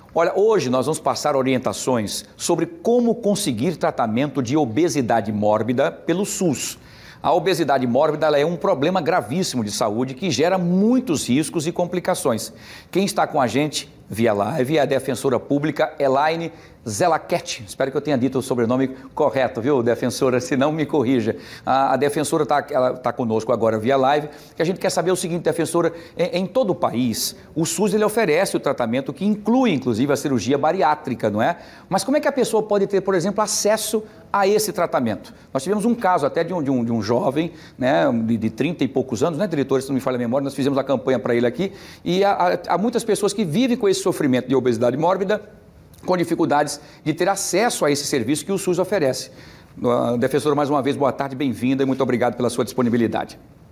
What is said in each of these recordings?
Olha, hoje nós vamos passar orientações sobre como conseguir tratamento de obesidade mórbida pelo SUS. A obesidade mórbida ela é um problema gravíssimo de saúde que gera muitos riscos e complicações. Quem está com a gente via live é a defensora pública Elaine Zelaquete. Espero que eu tenha dito o sobrenome correto, viu, defensora? Se não, me corrija. A defensora está conosco agora via live, que a gente quer saber o seguinte, defensora, em todo o país, o SUS ele oferece o tratamento que inclui, inclusive, a cirurgia bariátrica, não é? Mas como é que a pessoa pode ter, por exemplo, acesso a esse tratamento? Nós tivemos um caso até de um jovem, né, de 30 e poucos anos, né, diretor, se não me falha a memória, nós fizemos a campanha para ele aqui, e há muitas pessoas que vivem com esse sofrimento de obesidade mórbida, com dificuldades de ter acesso a esse serviço que o SUS oferece. Defensora, mais uma vez, boa tarde, bem-vinda e muito obrigado pela sua disponibilidade.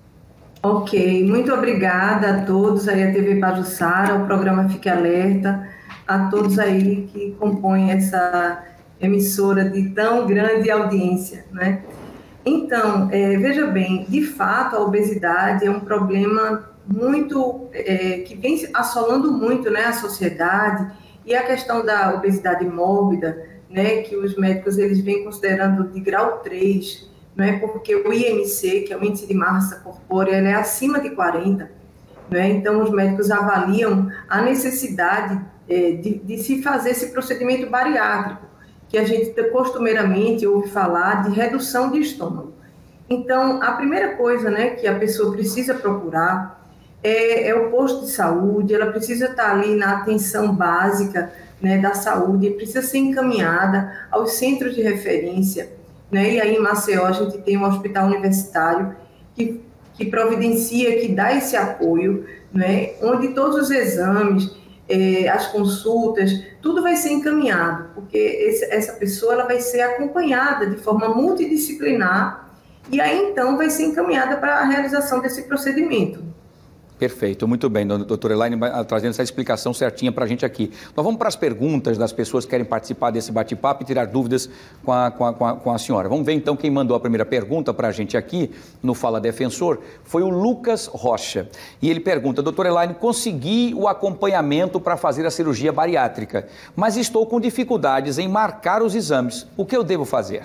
Ok, muito obrigada a todos aí, a TV Pajuçara, ao programa Fique Alerta, a todos aí que compõem essa emissora de tão grande audiência, né? Então, veja bem, de fato, a obesidade é um problema muito, que vem assolando muito, né, a sociedade, e a questão da obesidade mórbida, né, que os médicos eles vêm considerando de grau 3, né, porque o IMC, que é o índice de massa corpórea, ele é acima de 40, né, então os médicos avaliam a necessidade de se fazer esse procedimento bariátrico, que a gente costumeiramente ouve falar de redução de estômago. Então, a primeira coisa, né, que a pessoa precisa procurar é o posto de saúde, ela precisa estar ali na atenção básica, né, da saúde, precisa ser encaminhada aos centros de referência, né, e aí em Maceió a gente tem um hospital universitário que providencia, que dá esse apoio, né, onde todos os exames, as consultas, tudo vai ser encaminhado, porque essa pessoa ela vai ser acompanhada de forma multidisciplinar e aí então vai ser encaminhada para a realização desse procedimento. Perfeito, muito bem, doutora Elaine, trazendo essa explicação certinha para a gente aqui. Nós vamos para as perguntas das pessoas que querem participar desse bate-papo e tirar dúvidas com a senhora. Vamos ver então quem mandou a primeira pergunta para a gente aqui no Fala Defensor, foi o Lucas Rocha. E ele pergunta, doutora Elaine, consegui o acompanhamento para fazer a cirurgia bariátrica, mas estou com dificuldades em marcar os exames. O que eu devo fazer?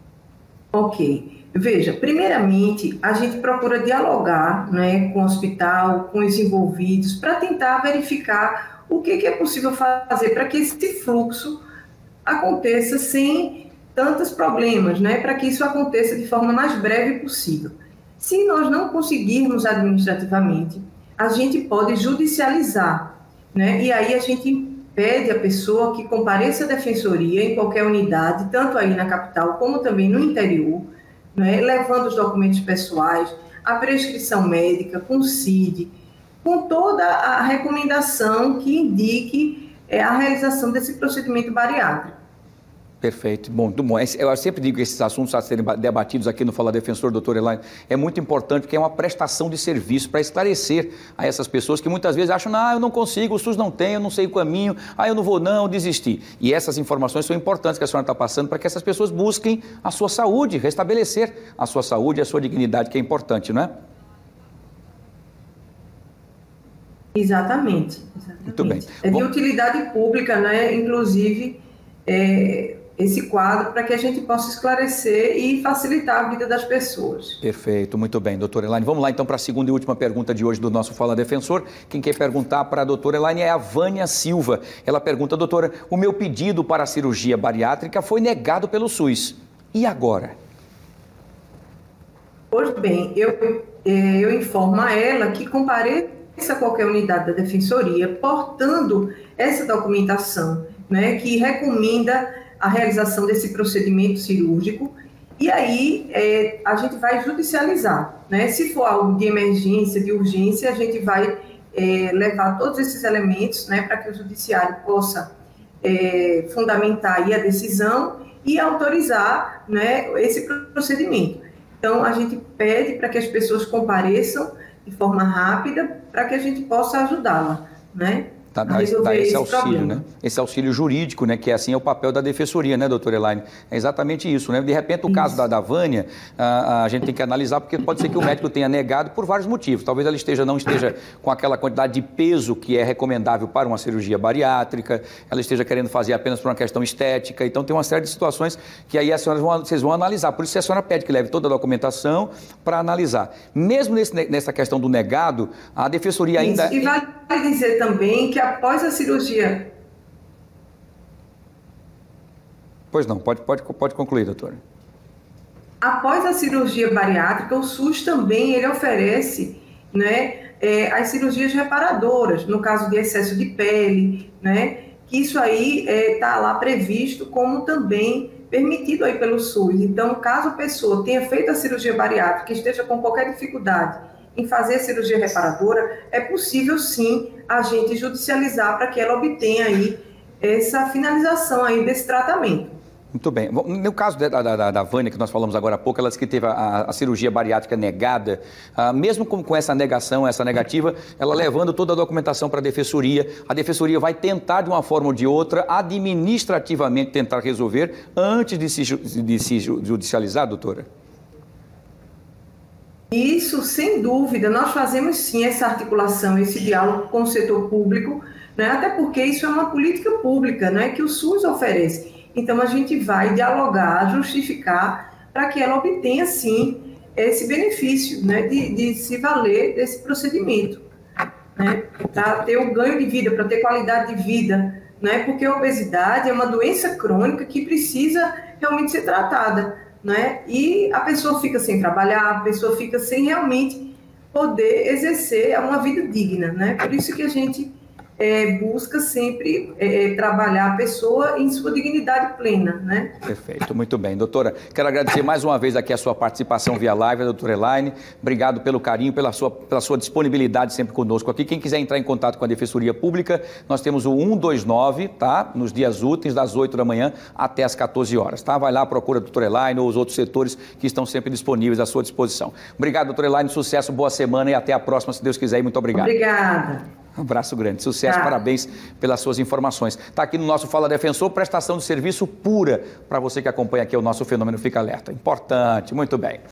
Ok. Veja, primeiramente, a gente procura dialogar, né, com o hospital, com os envolvidos, para tentar verificar o que é possível fazer para que esse fluxo aconteça sem tantos problemas, né, para que isso aconteça de forma mais breve possível. Se nós não conseguirmos administrativamente, a gente pode judicializar, né, e aí a gente pede à pessoa que compareça à defensoria em qualquer unidade, tanto aí na capital como também no interior, né, levando os documentos pessoais, a prescrição médica, com CID, com toda a recomendação que indique a realização desse procedimento bariátrico. Perfeito, bom, muito bom. Eu sempre digo que esses assuntos a serem debatidos aqui no Fala Defensor, doutor Elaine, é muito importante porque é uma prestação de serviço para esclarecer a essas pessoas que muitas vezes acham, eu não consigo, o SUS não tem, eu não sei o caminho, eu não vou não, desisti. E essas informações são importantes que a senhora está passando para que essas pessoas busquem a sua saúde, restabelecer a sua saúde e a sua dignidade, que é importante, não é? Exatamente. Muito bem. É de utilidade pública, né? Inclusive, esse quadro para que a gente possa esclarecer e facilitar a vida das pessoas. Perfeito, muito bem, doutora Elaine. Vamos lá então para a segunda e última pergunta de hoje do nosso Fala Defensor. Quem quer perguntar para a doutora Elaine é a Vânia Silva. Ela pergunta, doutora, o meu pedido para a cirurgia bariátrica foi negado pelo SUS. E agora? Pois bem, eu informo a ela que compareça a qualquer unidade da defensoria portando essa documentação, né, que recomenda a realização desse procedimento cirúrgico, e aí a gente vai judicializar, né? Se for algo de emergência, de urgência, a gente vai levar todos esses elementos, né, para que o judiciário possa fundamentar aí a decisão e autorizar, né, esse procedimento. Então, a gente pede para que as pessoas compareçam de forma rápida para que a gente possa ajudá-la, né? dar esse auxílio, né? Esse auxílio jurídico, né? Que assim é o papel da defensoria, né, doutora Elaine? É exatamente isso, né? De repente, o caso da Vânia, a gente tem que analisar, porque pode ser que o médico tenha negado por vários motivos. Talvez ela não esteja com aquela quantidade de peso que é recomendável para uma cirurgia bariátrica, ela esteja querendo fazer apenas por uma questão estética. Então, tem uma série de situações que aí vocês vão analisar. Por isso, a senhora pede que leve toda a documentação para analisar. Mesmo nessa questão do negado, a defensoria ainda... Isso. E vale dizer também que após a cirurgia... Pois não, pode concluir, doutora. Após a cirurgia bariátrica, o SUS também ele oferece, né, as cirurgias reparadoras, no caso de excesso de pele, né, que isso aí está lá previsto como também permitido aí pelo SUS. Então, caso a pessoa tenha feito a cirurgia bariátrica e esteja com qualquer dificuldade em fazer a cirurgia reparadora, é possível sim a gente judicializar para que ela obtenha aí essa finalização aí desse tratamento. Muito bem. No caso da Vânia, que nós falamos agora há pouco, ela disse que teve a cirurgia bariátrica negada. Mesmo com essa negação, essa negativa, ela levando toda a documentação para a defensoria vai tentar, de uma forma ou de outra, administrativamente tentar resolver antes de se judicializar, doutora? Isso, sem dúvida. Nós fazemos sim essa articulação, esse diálogo com o setor público, né? Até porque isso é uma política pública, né, que o SUS oferece. Então, a gente vai dialogar, justificar, para que ela obtenha, sim, esse benefício, né, de se valer desse procedimento, né, para ter um ganho de vida, para ter qualidade de vida, né, porque a obesidade é uma doença crônica que precisa realmente ser tratada, né, e a pessoa fica sem trabalhar, a pessoa fica sem realmente poder exercer uma vida digna, né, por isso que a gente... busca sempre trabalhar a pessoa em sua dignidade plena, né? Perfeito, muito bem. Doutora, quero agradecer mais uma vez aqui a sua participação via live, a doutora Elaine. Obrigado pelo carinho, pela sua disponibilidade sempre conosco aqui. Quem quiser entrar em contato com a Defensoria Pública, nós temos o 129, tá? Nos dias úteis, das 8 da manhã até as 14 horas, tá? Vai lá, procura a doutora Elaine ou os outros setores que estão sempre disponíveis à sua disposição. Obrigado, doutora Elaine, sucesso, boa semana e até a próxima, se Deus quiser, e muito obrigado. Obrigada. Um abraço grande, sucesso, parabéns pelas suas informações. Está aqui no nosso Fala Defensor, prestação de serviço pura para você que acompanha aqui o nosso Fenômeno Fica Alerta. Importante, muito bem.